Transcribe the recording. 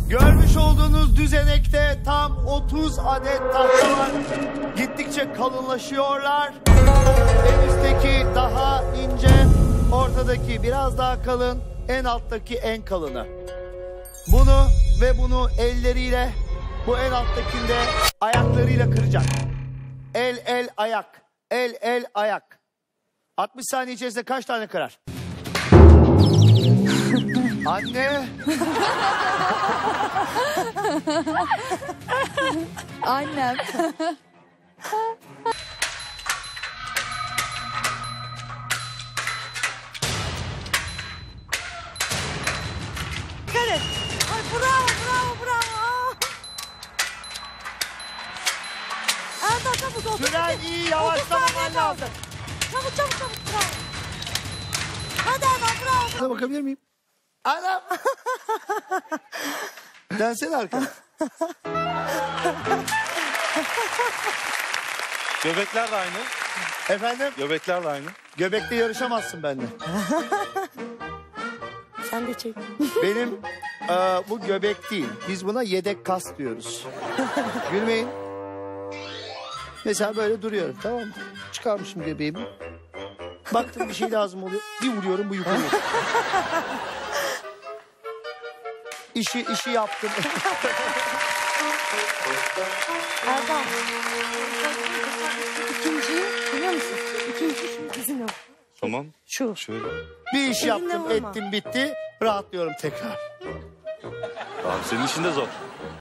Görmüş olduğunuz düzenekte tam 30 adet tahta var. Gittikçe kalınlaşıyorlar. En üstteki daha ince, ortadaki biraz daha kalın, en alttaki en kalını. Bunu ve bunu elleriyle, bu en alttakinde ayaklarıyla kıracak. El, ayak. El, ayak. 60 saniye içerisinde kaç tane kırar? Anne. Annem. Dikkat et. Ay bravo. Erdal çabuk ol. Süren iyi, yavaşlamaman lazım. Çabuk bravo. Hadi Erdal bravo. Sana bakabilir miyim? Anam. Dönsene arkana. Göbekler de aynı. Efendim? Göbekler de aynı. Göbekte yarışamazsın benimle. Sen de çek. Benim bu göbek değil. Biz buna yedek kas diyoruz. Gülmeyin. Mesela böyle duruyorum, tamam mı? Çıkarmışım göbeğimi. Baktım bir şey lazım oluyor. Bir vuruyorum, bu yukarı. İşi yaptım. Erdal. İkinciyi biliyor musun? İkinci şu bizim yok. Tamam. Şu. Şöyle. Bir iş Elinle yaptım, vurma. ettim, bitti. Rahatlıyorum tekrar. Tamam, senin işin de zor.